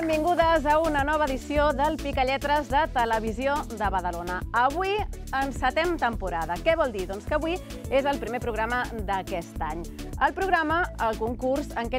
Benvingudes a una nova edició del Picalletres de Televisió de Badalona. Avui encetem temporada. Què vol dir? Doncs que avui és el primer programa d'aquest any. El programa, el concurs, en què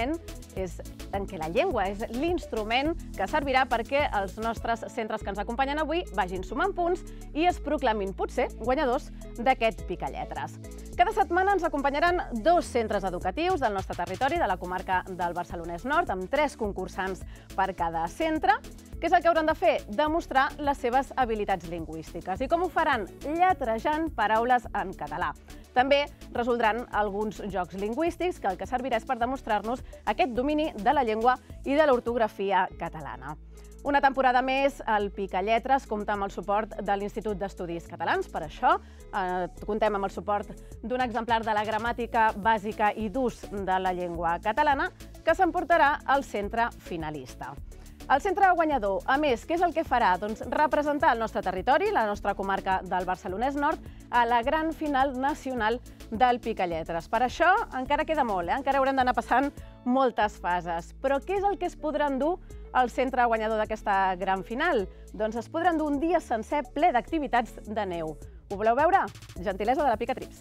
la llengua és l'instrument que servirà perquè els nostres centres que ens acompanyen avui vagin sumant punts i es proclamin, potser, guanyadors d'aquest Picalletres. Cada setmana ens acompanyaran dos centres educatius del nostre territori, de la comarca del Barcelonès Nord, amb 3 concursants per cada centre. Què és el que hauran de fer? Demostrar les seves habilitats lingüístiques. I com ho faran? Lletrejant paraules en català. També resoldran alguns jocs lingüístics que el que servirà és per demostrar-nos aquest domini de la llengua i de l'ortografia catalana. Una temporada més, el Picalletres compta amb el suport de l'Institut d'Estudis Catalans. Per això comptem amb el suport d'un exemplar de la gramàtica bàsica i d'ús de la llengua catalana que s'emportarà al centre finalista. El centre guanyador, a més, què és el que farà? Doncs representar el nostre territori, la nostra comarca del Barcelonès Nord, a la gran final nacional del Picalletres. Per això encara queda molt, encara haurem d'anar passant moltes fases. Però què és el que es podrà endur el centre guanyador d'aquesta gran final? Doncs es podrà endur un dia sencer ple d'activitats de neu. Ho voleu veure? Gentilesa de la Picatrips.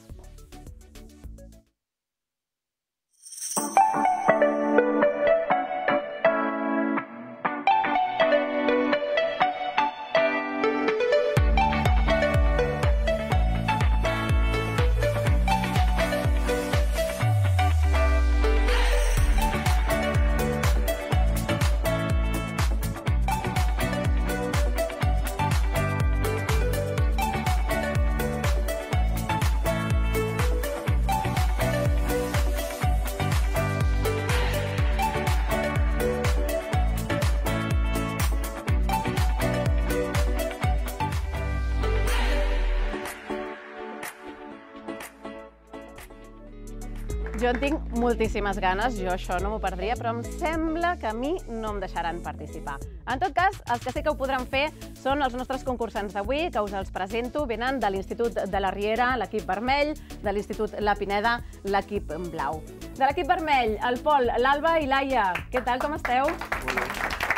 Jo en tinc moltíssimes ganes, jo això no m'ho perdria, però em sembla que a mi no em deixaran participar. En tot cas, els que sí que ho podran fer són els nostres concursants d'avui, que us els presento. Venen de l'Institut de la Riera, l'equip vermell, de l'Institut La Pineda, l'equip blau. De l'equip vermell, el Pol, l'Alba i l'Aia. Què tal, com esteu? Molt bé.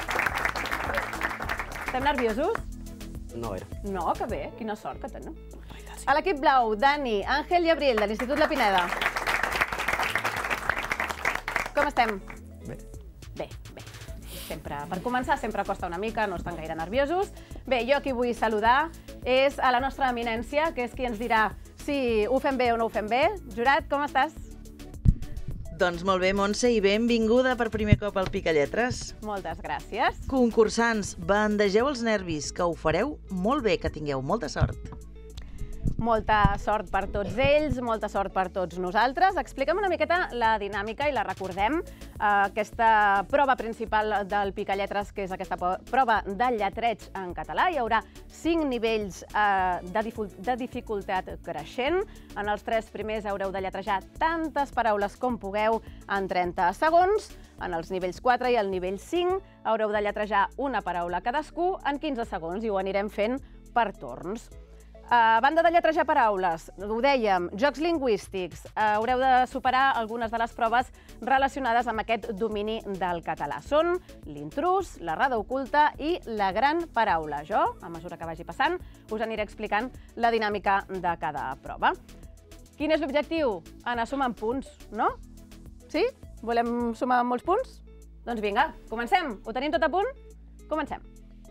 Estem nerviosos? No era. No, que bé, quina sort que teniu. A l'equip blau, Dani, Àngel i Abril, de l'Institut La Pineda. Com estem? Bé. Bé. Per començar sempre costa una mica, no estan gaire nerviosos. Bé, jo qui vull saludar és a la nostra eminència, que és qui ens dirà si ho fem bé o no ho fem bé. Jurat, com estàs? Doncs molt bé, Montse, i benvinguda per primer cop al Picalletres. Moltes gràcies. Concursants, bandegeu els nervis, que ho fareu molt bé, que tingueu molta sort. Molta sort per tots ells, molta sort per tots nosaltres. Explica'm una miqueta la dinàmica i la recordem. Aquesta prova principal del Picalletres, que és aquesta prova de lletreig en català. Hi haurà 5 nivells de dificultat creixent. En els 3 primers haureu de lletrejar tantes paraules com pugueu en 30 segons. En els nivells 4 i el nivell 5 haureu de lletrejar una paraula cadascú en 15 segons i ho anirem fent per torns. A banda de lletrejar paraules, ho dèiem, jocs lingüístics, haureu de superar algunes de les proves relacionades amb aquest domini del català. Són l'intrús, la rada oculta i la gran paraula. Jo, a mesura que vagi passant, us aniré explicant la dinàmica de cada prova. Quin és l'objectiu? Anar sumant punts, no? Sí? Volem sumar molts punts? Doncs vinga, comencem. Ho tenim tot a punt? Comencem.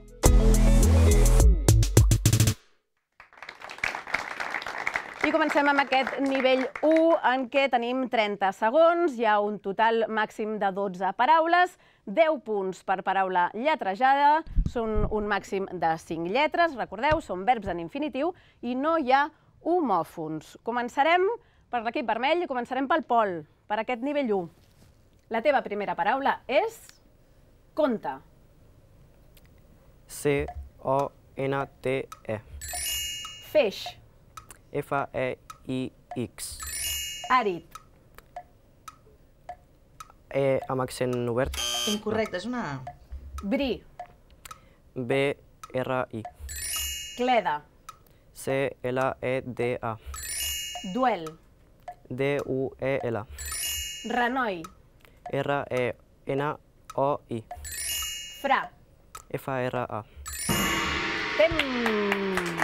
I comencem amb aquest nivell 1, en què tenim 30 segons, hi ha un total màxim de 12 paraules, 10 punts per paraula lletrejada, són un màxim de 5 lletres, recordeu, són verbs en infinitiu i no hi ha homòfons. Començarem per l'equip vermell i començarem pel Pol, per aquest nivell 1. La teva primera paraula és conte. C-O-N-T-E. Feix. F-E-I-X. Àrid. E amb accent obert. Incorrecte, és una A. Bri. B-R-I. Cleda. C-L-E-D-A. Duel. D-U-E-L. Renoi. R-E-N-O-I. Fra. F-A-R-A. Temps.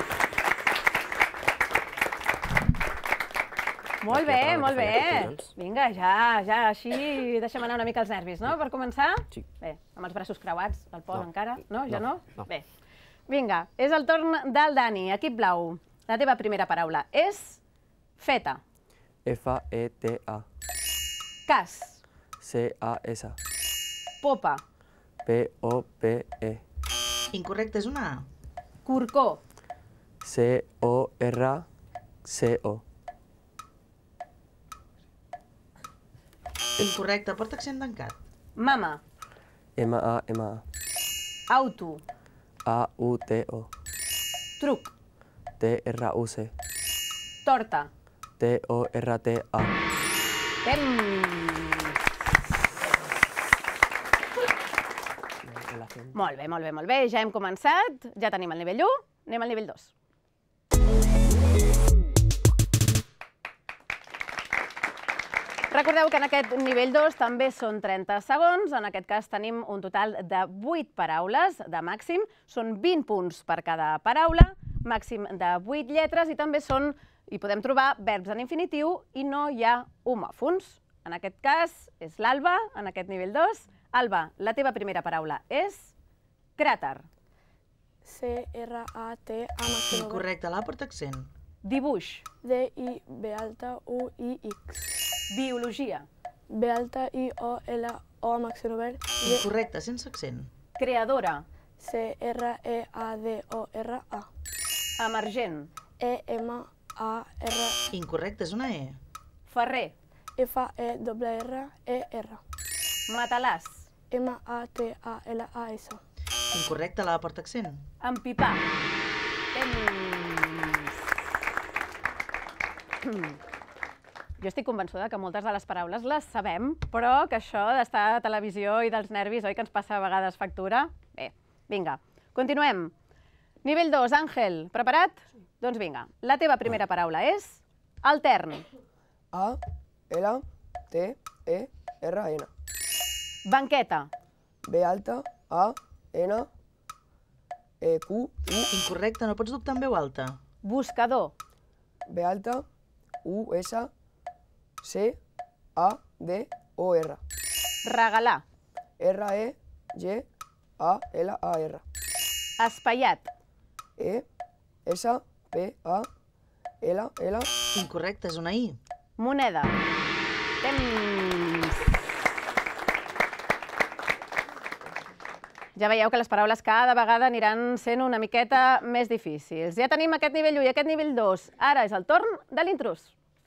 Molt bé, molt bé. Vinga, ja, així deixem anar una mica els nervis, no?, per començar? Sí. Bé, amb els braços creuats del Pol encara? No, ja No, no? no. Bé. Vinga, és el torn del Dani, equip blau. La teva primera paraula és feta. F-E-T-A. Cas. C-A-S. Popa. P-O-P-E. Incorrecte, és una A. Corcó. C-O-R-C-O. Incorrecte, porta accent tancat. Mama. M-A-M-A. Auto. A-U-T-O. Truc. T-R-U-C. Torta. T-O-R-T-A. Temps. Molt bé, molt bé, molt bé. Ja hem començat, ja tenim el nivell 1, anem al nivell 2. Recordeu que en aquest nivell 2 també són 30 segons, en aquest cas tenim un total de 8 paraules de màxim, són 20 punts per cada paraula, màxim de 8 lletres i també hi podem trobar verbs en infinitiu i no hi ha homòfons. En aquest cas és l'Alba, en aquest nivell 2. Alba, la teva primera paraula és cràter. C-R-A-T-A. Incorrecte, l'A porta accent. Dibuix. D-I-B-U-X. Biologia. B-I-O-L-O amb accent obert. Incorrecte, sense accent. Creadora. C-R-E-A-D-O-R-A. Emergent. E-M-A-R. Incorrecte, és una E. Ferrer. F-E-R-R-E-R. Matalàs. M-A-T-A-L-A-S. Incorrecte, l'A porta accent. Empipar. Jo estic convençuda que moltes de les paraules les sabem, però que això d'estar a televisió i dels nervis, oi que ens passa a vegades factura? Bé, vinga, continuem. Nivell 2, Àngel, preparat? Doncs vinga, la teva primera paraula és altern. A-L-T-E-R-N. Banqueta. B-A-N-E-Q-U. Incorrecte, no pots dubtar en veu alta. Buscador. B-U-S-C-A-D-O-R. Regalar. R-E-G-A-L-A-R. Espaiat. E-S-P-A-L-L. Incorrecte, és una I. Moneda. Temps. Ja veieu que les paraules cada vegada aniran sent una miqueta més difícils. Ja tenim aquest nivell 1 i aquest nivell 2. Ara és el torn de l'intrus.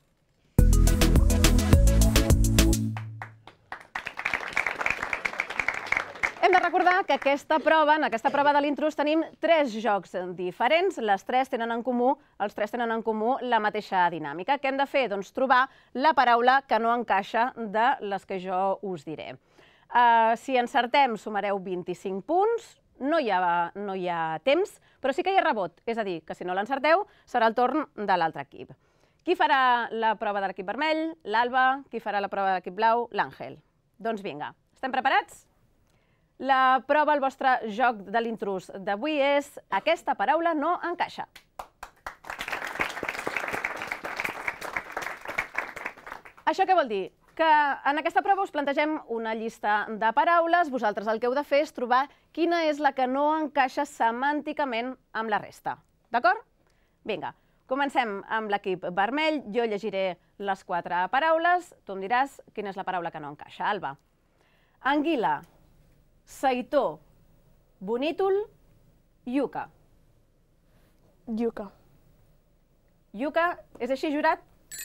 Hem de recordar que en aquesta prova de l'intrus tenim 3 jocs diferents. Els tres tenen en comú la mateixa dinàmica. Què hem de fer? Doncs trobar la paraula que no encaixa de les que jo us diré. Si encertem, sumareu 25 punts, no hi ha temps, però sí que hi ha rebot, és a dir, que si no l'encerteu serà el torn de l'altre equip. Qui farà la prova de l'equip vermell? L'Alba. Qui farà la prova de l'equip blau? L'Àngel. Doncs vinga, estem preparats? La prova, el vostre joc de l'intrus d'avui és aquesta paraula no encaixa. Això què vol dir? Que en aquesta prova us plantegem una llista de paraules, vosaltres el que heu de fer és trobar quina és la que no encaixa semànticament amb la resta. D'acord? Vinga, comencem amb l'equip vermell. Jo llegiré les 4 paraules, tu em diràs quina és la paraula que no encaixa. Alba. Anguila, seitó, bonítol, iuca. Iuca. Iuca, és així, jurat?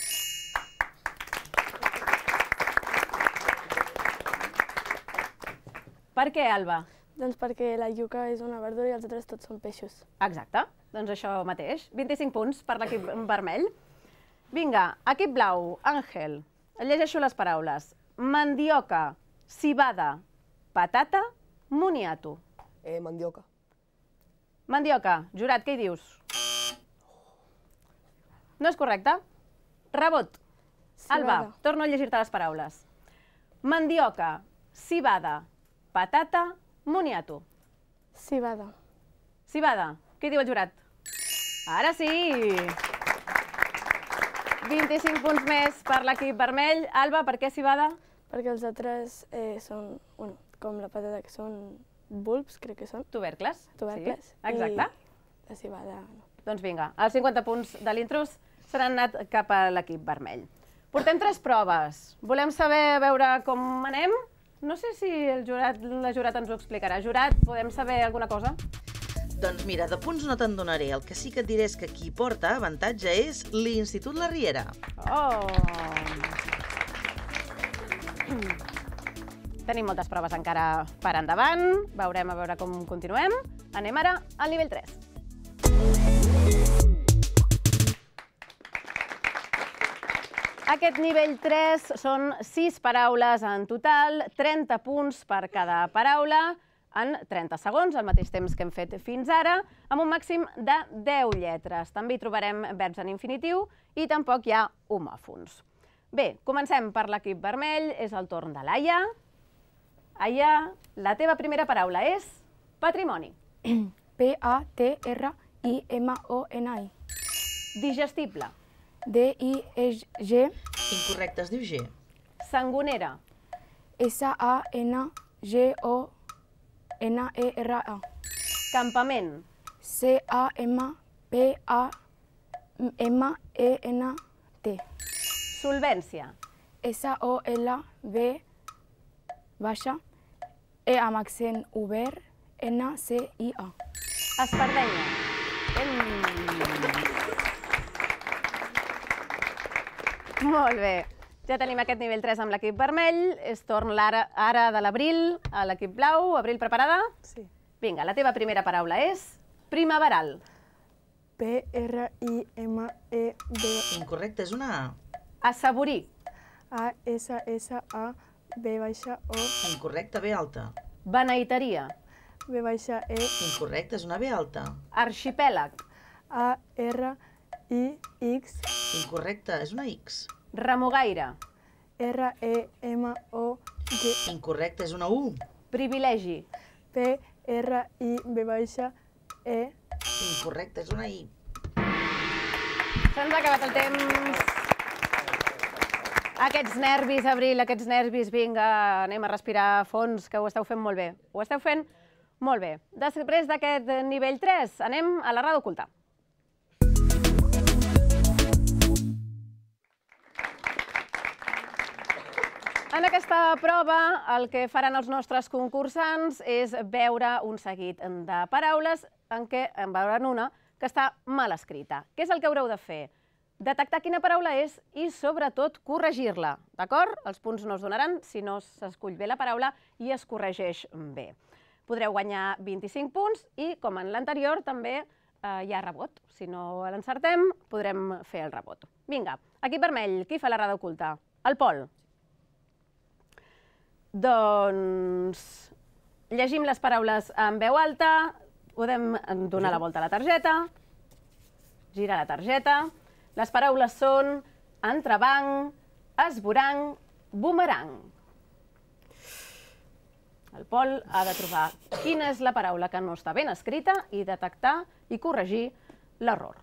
Per què, Alba? Doncs perquè la iuca és una verdura i els altres tots són peixos. Exacte, doncs això mateix. 25 punts per l'equip vermell. Vinga, equip blau, Àngel. Llegeixo les paraules. Mandioca, cibada, patata, moniato. Mandioca. Mandioca, jurat, què hi dius? No és correcte? Rebot. Alba, torno a llegir-te les paraules. Mandioca, cibada, patata, Moniato. Civada. Civada. Què diu el jurat? Ara sí! 25 punts més per l'equip vermell. Alba, per què civada? Perquè els altres són, bueno, com la patata, que són bulbs, crec que són. Tubercles. Tubercles. Sí, exacte. I la civada, no. Doncs vinga, els 50 punts de l'intrus seran anat cap a l'equip vermell. Portem 3 proves. Volem saber, veure com anem? No sé si la jurat ens ho explicarà. Jurat, podem saber alguna cosa? Doncs mira, de punts no te'n donaré. El que sí que et diré és que qui porta avantatge és l'Institut La Riera. Oh! Tenim moltes proves encara per endavant. Veurem a veure com continuem. Anem ara al nivell 3. Aquest nivell 3 són 6 paraules en total, 30 punts per cada paraula, en 30 segons, el mateix temps que hem fet fins ara, amb un màxim de 10 lletres. També hi trobarem verbs en infinitiu i tampoc hi ha homòfons. Bé, comencem per l'equip vermell, és el torn de l'Aia. Aia, la teva primera paraula és patrimoni. P-A-T-R-I-M-O-N-I. Digestible. D-I-G. Incorrecte, es diu G. Sangonera. S-A-N-G-O-N-E-R-A. Campament. C-A-M-P-A-M-E-N-T. Solvència. S-O-L-V-E amb accent obert, N-C-I-A. Espardenya. Molt bé. Ja tenim aquest nivell 3 amb l'equip vermell. És torn ara de l'Abril a l'equip blau. Abril, preparada? Sí. Vinga, la teva primera paraula és primaveral. P-R-I-M-E-D. Incorrecte, és una A. Assaborir. A-S-S-A-B-O. Incorrecte, B alta. Beneiteria. B-E. Incorrecte, és una B alta. Arxipèlag. A-R-I-X. Incorrecte, és una X. Remugaire. R-E-M-O-G. Incorrecte, és una U. Privilegi. P-R-I-B-E. Incorrecte, és una I. Se'ns ha acabat el temps. Aquests nervis, Abril, aquests nervis, vinga, anem a respirar fons, que ho esteu fent molt bé. Ho esteu fent molt bé. Després d'aquest nivell 3, anem a la rada oculta. En aquesta prova, el que faran els nostres concursants és veure un seguit de paraules en què en veuran una que està mal escrita. Què és el que haureu de fer? Detectar quina paraula és i, sobretot, corregir-la. D'acord? Els punts no es donaran si no s'escull bé la paraula i es corregeix bé. Podreu guanyar 25 punts i, com en l'anterior, també hi ha rebot. Si no l'encertem, podrem fer el rebot. Vinga, equip vermell, qui fa la rada oculta? El Pol. Doncs llegim les paraules en veu alta, podem donar la volta a la targeta, girar la targeta. Les paraules són entrebanc, esvoranc, bumerang. El Pol ha de trobar quina és la paraula que no està ben escrita i detectar i corregir l'error.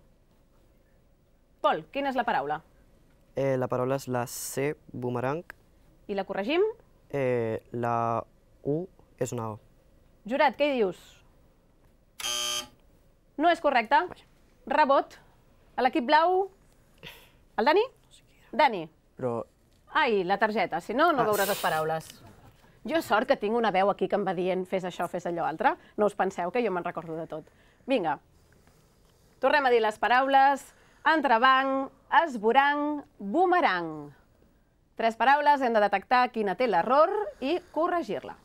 Pol, quina és la paraula? La paraula és la C, bumerang. I la corregim? La U és una O. Jurat, què hi dius? No és correcte. Rebot. A l'equip blau, el Dani? Dani. Però Ai, la targeta, si no, no veuràs les paraules. Jo sort que tinc una veu aquí que em va dient fes això, fes allò altre. No us penseu que jo me'n recordo de tot. Vinga, tornem a dir les paraules. Entrebanc, esvoranc, bumerang. 3 paraules, hem de detectar quina té l'error i corregir-la.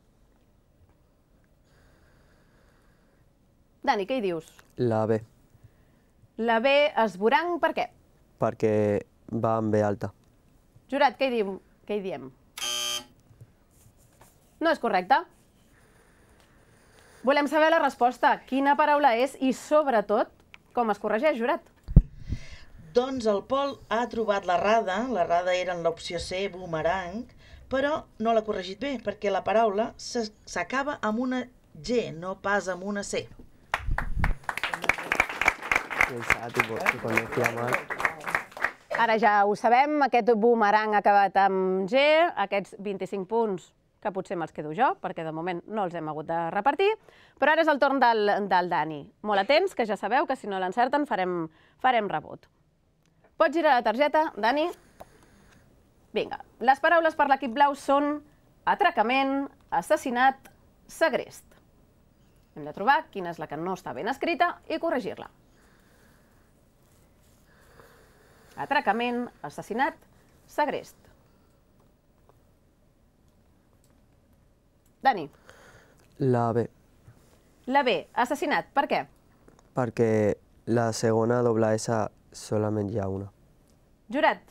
Dani, què hi dius? la B, La B, esvoranc, per què? perquè va amb B alta. Jurat, què hi diem? No és correcte. Volem saber la resposta. Quina paraula és i, sobretot, com es corregeix, Jurat? Doncs el Pol ha trobat l'errada era en l'opció C, bumerang, però no l'ha corregit bé, perquè la paraula s'acaba amb una G, no pas amb una C. Ara ja ho sabem, aquest boomerang ha acabat amb G, aquests 25 punts que potser me'ls quedo jo, perquè de moment no els hem hagut de repartir, però ara és el torn del Dani. Molt atents, que ja sabeu que si no l'encerten farem rebot. Pots girar la targeta, Dani? Vinga, les paraules per l'equip blau són atracament, assassinat, segrest. Hem de trobar quina és la que no està ben escrita i corregir-la. Atracament, assassinat, segrest. Dani. La B. La B, assassinat. Per què? Perquè la segona doble S solament hi ha una. Jurat.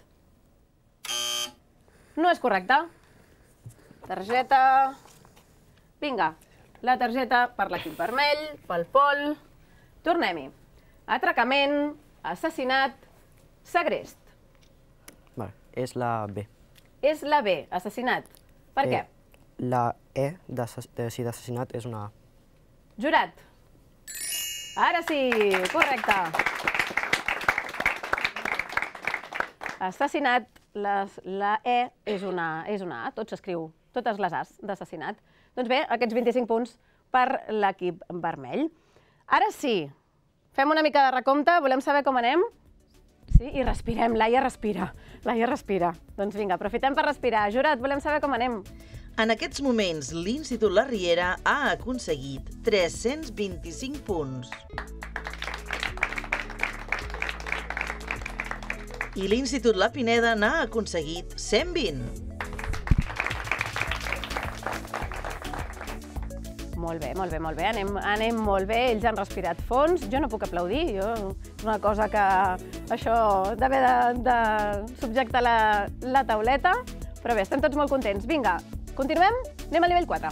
No és correcte. Targeta. Vinga, la targeta per l'equip vermell, pel Pol. Tornem-hi. Atracament, assassinat, segrest. És la B. És la B, assassinat. Per què? La E d'assassinat és una A. Jurat. Ara sí, correcte. Assassinat, la E és una A, tot s'escriu, totes les A's d'assassinat. Doncs bé, aquests 25 punts per l'equip vermell. Ara sí, fem una mica de recompte, volem saber com anem? Sí, i respirem, Laia respira. Doncs vinga, aprofitem per respirar. Jurat, volem saber com anem. En aquests moments, l'Institut La Riera ha aconseguit 325 punts. I l'Institut La Pineda n'ha aconseguit 120. Molt bé, anem molt bé, ells han respirat fons, jo no puc aplaudir, és una cosa que això d'haver de subjectar la tauleta, però bé, estem tots molt contents. Vinga, continuem? Anem al nivell 4.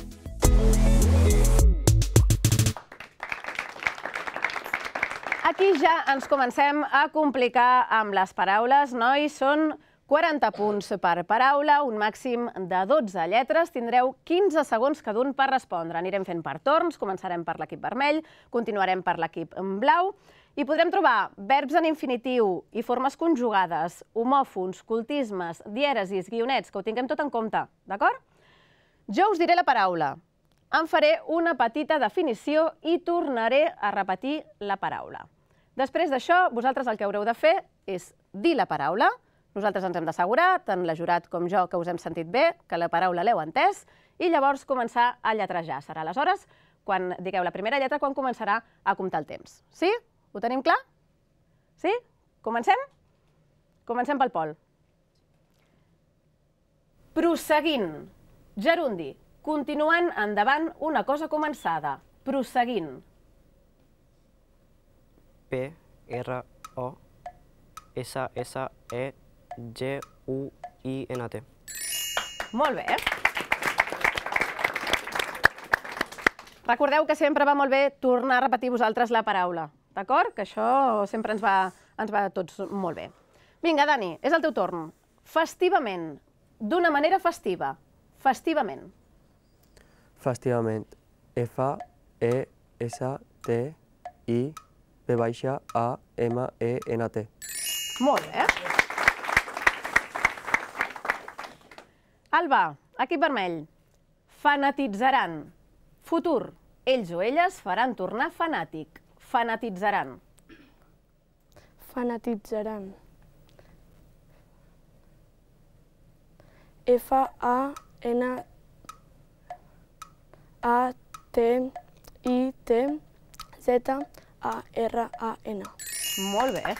Aquí ja ens comencem a complicar amb les paraules, nois, són 40 punts per paraula, un màxim de 12 lletres. Tindreu 15 segons cada un per respondre. Anirem fent per torns, començarem per l'equip vermell, continuarem per l'equip blau i podrem trobar verbs en infinitiu i formes conjugades, homòfons, cultismes, dièresis, guionets, que ho tinguem tot en compte, d'acord? Jo us diré la paraula, em faré una petita definició i tornaré a repetir la paraula. Després d'això, vosaltres el que haureu de fer és dir la paraula. Nosaltres ens hem d'assegurar, tant la Jurat com jo, que us hem sentit bé, que la paraula l'heu entès, i llavors començar a lletrejar. Serà aleshores, quan digueu la primera lletra, quan començarà a comptar el temps. Sí? Ho tenim clar? Sí? Comencem? Comencem pel Pol. Prosseguint. Gerundi. Continuant endavant una cosa començada. Prosseguint. P-R-O-S-S-E-G-U-I-N-T. Molt bé. Recordeu que sempre va molt bé tornar a repetir vosaltres la paraula, d'acord? Que això sempre ens va a tots molt bé. Vinga, Dani, és el teu torn. Festivament. D'una manera festiva. Festivament. Festivament. F-E-S-T-I-V-A-M-E-N-T. Molt bé. Alba, equip vermell. Fanatitzaran. Futur. Ells o elles faran tornar fanàtic. Fanatitzaran. Fanatitzaran. F-A-N-A-T-I-T-Z-A-R-A-N. Molt bé.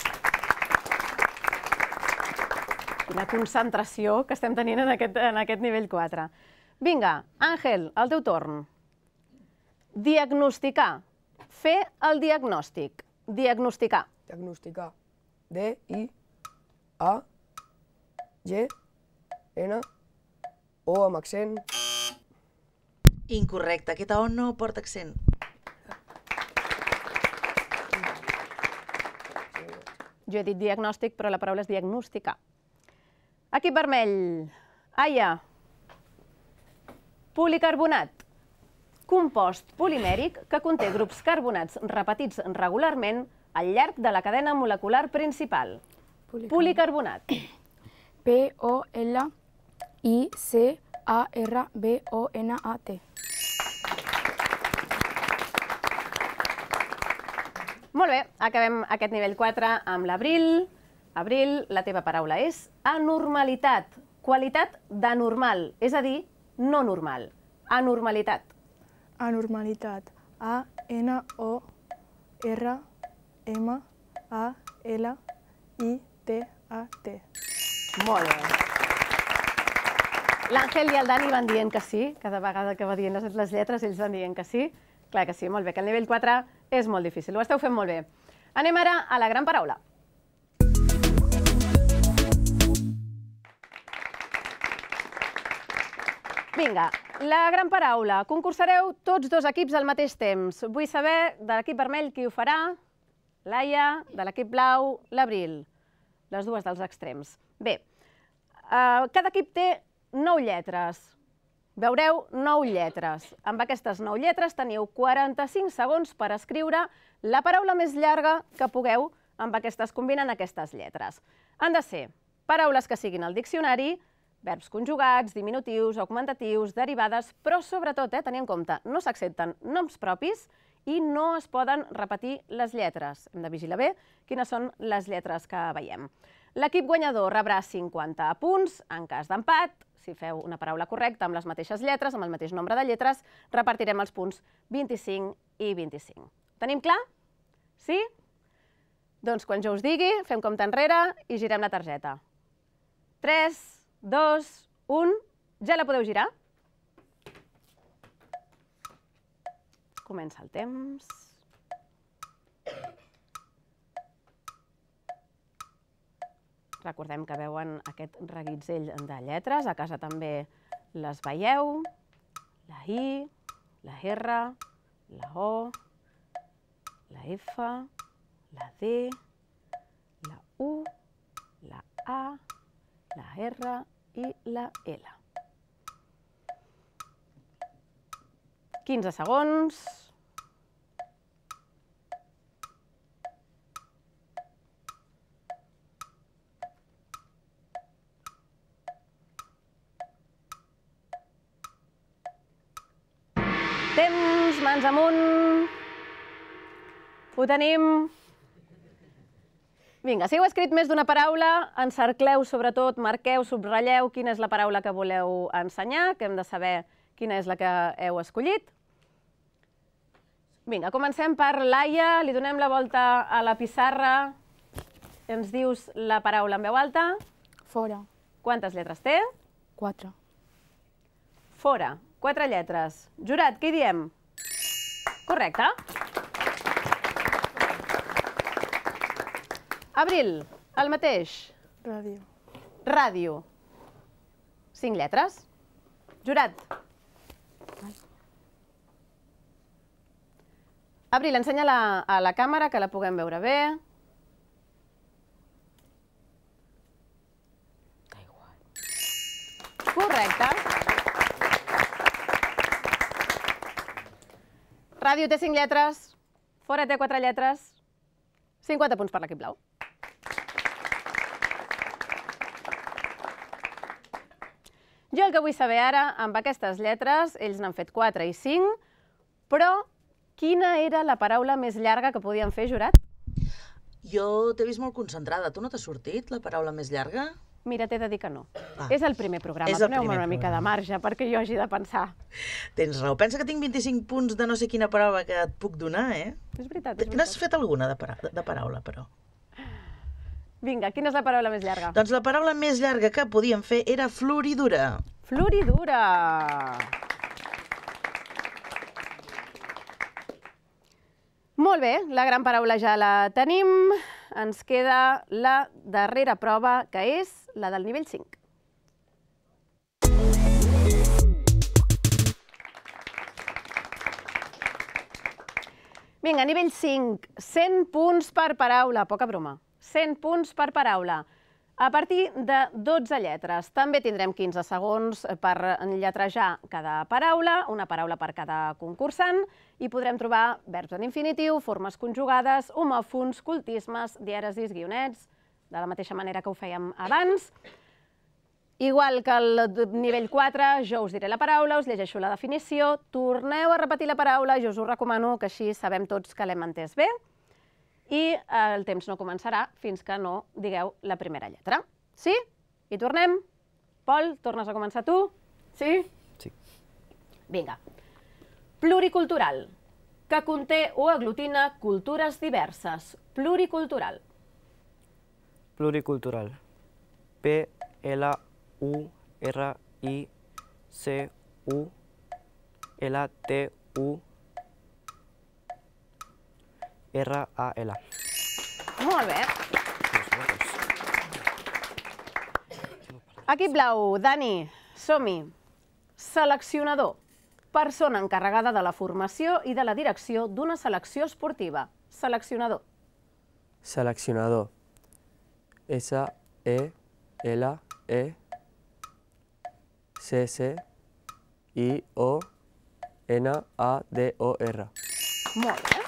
Quina concentració que estem tenint en aquest nivell 4. Vinga, Àngel, el teu torn. Diagnosticar. Fer el diagnòstic. Diagnosticar. Diagnosticar. D-I-A-G-N-O amb accent. Incorrecte, aquesta O no porta accent. Jo he dit diagnòstic, però la paraula és diagnosticar. Equip vermell. Aia, Policarbonat. Compost polimèric que conté grups carbonats repetits regularment al llarg de la cadena molecular principal. Policarbonat. P-O-L-I-C-A-R-B-O-N-A-T. Molt bé, acabem aquest nivell 4 amb l'Abril. Abril, la teva paraula és anormalitat. Qualitat d'anormal, és a dir, no normal. Anormalitat. Anormalitat. A-N-O-R-M-A-L-I-T-A-T. Molt bé. L'Àngel i el Dani van dient que sí. Cada vegada que va dient les lletres, ells van dient que sí. Clar que sí, molt bé, que el nivell 4 és molt difícil. Ho esteu fent molt bé. Anem ara a la gran paraula. Vinga, la gran paraula. Concursareu tots dos equips al mateix temps. Vull saber de l'equip vermell qui ho farà. Laia, de l'equip blau, l'Abril. Les dues dels extrems. Bé, cada equip té 9 lletres. Veureu 9 lletres. Amb aquestes 9 lletres teniu 45 segons per escriure la paraula més llarga que pugueu amb aquestes combinant aquestes lletres. Han de ser paraules que siguin al diccionari, verbs conjugats, diminutius, augmentatius, derivades, però sobretot, tenir en compte, no s'accepten noms propis i no es poden repetir les lletres. Hem de vigilar bé quines són les lletres que veiem. L'equip guanyador rebrà 50 punts en cas d'empat. Si feu una paraula correcta amb les mateixes lletres, amb el mateix nombre de lletres, repartirem els punts 25 i 25. Tenim clar? Sí? Doncs quan jo us digui, fem compte enrere i girem la targeta. 3, 2, 1... Ja la podeu girar? Comença el temps. Recordem que veuen aquest reguitzell de lletres. A casa també les veieu. La I, la R, la O, la F, la D, la U, la A, la R i la L. 15 segons. Temps, mans amunt. Ho tenim. Vinga, si heu escrit més d'una paraula, encercleu sobretot, marqueu, subratlleu quina és la paraula que voleu ensenyar, que hem de saber quina és la que heu escollit. Vinga, comencem per Laia, li donem la volta a la pissarra. Ens dius la paraula en veu alta. Fora. Quantes lletres té? 4. Fora. 4 lletres. Jurat, què hi diem? Correcte. Abril, el mateix. Ràdio. Ràdio. 5 lletres. Jurat. Abril, ensenya-la a la càmera, que la puguem veure bé. Correcte. Ràdio té 5 lletres, fora té 4 lletres, 50 punts per l'equip blau. Jo el que vull saber ara, amb aquestes lletres, ells n'han fet 4 i 5, però quina era la paraula més llarga que podien fer, Jurat? Jo t'he vist molt concentrada. Tu no t'ha sortit la paraula més llarga? Mira, t'he de dir que no. És el primer programa, doneu-me una mica de marge perquè jo hagi de pensar. Tens raó. Pensa que tinc 25 punts de no sé quina prova que et puc donar, eh? És veritat, és veritat. N'has fet alguna de paraula, però? Vinga, quina és la paraula més llarga? Doncs la paraula més llarga que podíem fer era floridura. Floridura. Molt bé, la gran paraula ja la tenim. Ens queda la darrera prova, que és la del nivell 5. Vinga, nivell 5, 100 punts per paraula, poca broma. 100 punts per paraula. a partir de 12 lletres. També tindrem 15 segons per lletrejar cada paraula, una paraula per cada concursant, i podrem trobar verbs en infinitiu, formes conjugades, homòfons, cultismes, dièresis, guionets, de la mateixa manera que ho fèiem abans. Igual que el nivell 4, jo us diré la paraula, us llegeixo la definició, torneu a repetir la paraula, jo us ho recomano, que així sabem tots que l'hem entès bé, i el temps no començarà fins que no digueu la primera lletra. Sí? I tornem. Pol, tornes a començar tu? Sí? Sí. Vinga. Pluricultural, que conté o aglutina cultures diverses. Pluricultural. Pluricultural. Pluricultural. Molt bé. Equip blau, Dani, som-hi. Seleccionador. Persona encarregada de la formació i de la direcció d'una selecció esportiva. Seleccionador. Seleccionador. S-E-L-E-C-C-I-O-N-A-D-O-R. Molt bé.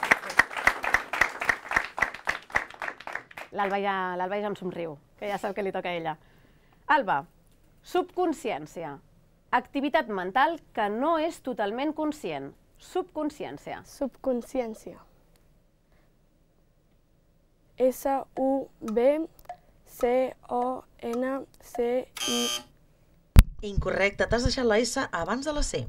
L'Alba ja em somriu, que ja sap que li toca a ella. Alba, subconsciència. Activitat mental que no és totalment conscient. Subconsciència. Subconsciència. S-U-B-C-O-N-C-I. Incorrecte, t'has deixat la S abans de la C.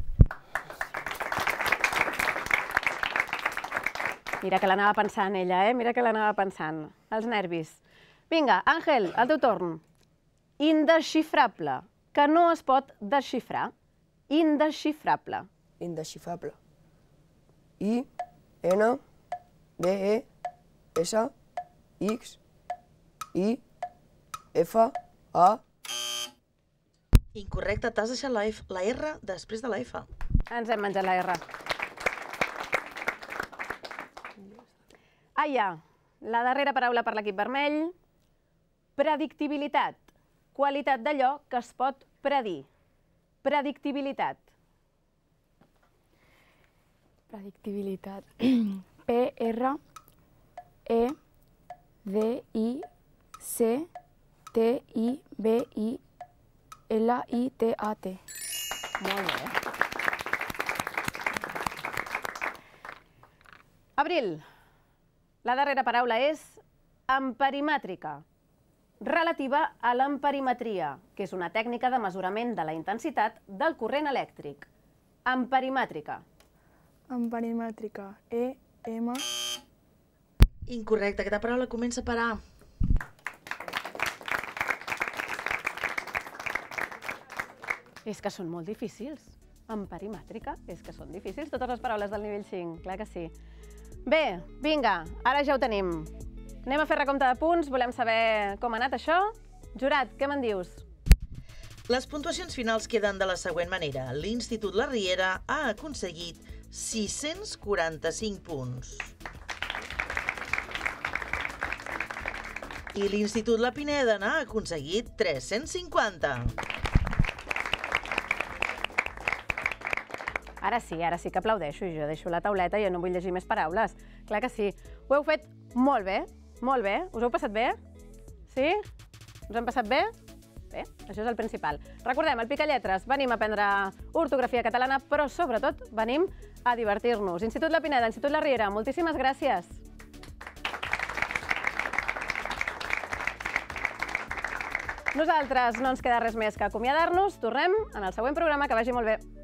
Mira que l'anava pensant ella, Mira que l'anava pensant. Els nervis. Vinga, Àngel, el teu torn. Indesxifrable, que no es pot desxifrar. Indesxifrable. Indesxifrable. I-N-D-E-S-X-I-F-A. Incorrecte, t'has deixat la R després de la F. Ens hem menjat la R. Aia, la darrera paraula per l'equip vermell. Predictibilitat. Qualitat d'allò que es pot predir. Predictibilitat. Predictibilitat. P-R-E-D-I-C-T-I-B-I-L-I-T-A-T. Molt bé. Abril. La darrera paraula és amperimàtrica, relativa a l'amperimetria, que és una tècnica de mesurament de la intensitat del corrent elèctric. Amperimàtrica. Amperimàtrica. E-M... Incorrecte, aquesta paraula comença per A. És que són molt difícils. Amperimàtrica, és que són difícils totes les paraules del nivell 5, clar que sí. Bé, vinga, ara ja ho tenim. Anem a fer recompte de punts, volem saber com ha anat això. Jurat, què me'n dius? Les puntuacions finals queden de la següent manera. L'Institut La Riera ha aconseguit 645 punts. I l'Institut La Pineda n'ha aconseguit 350. Ara sí que aplaudeixo, jo deixo la tauleta i jo no vull llegir més paraules. Clar que sí. Ho heu fet molt bé, molt bé. Us heu passat bé? Sí? Us hem passat bé? Bé, això és el principal. Recordem, al Picalletres venim a aprendre ortografia catalana, però sobretot venim a divertir-nos. Institut La Pineda, Institut La Riera, moltíssimes gràcies. Nosaltres no ens queda res més que acomiadar-nos. Tornem en el següent programa. Que vagi molt bé.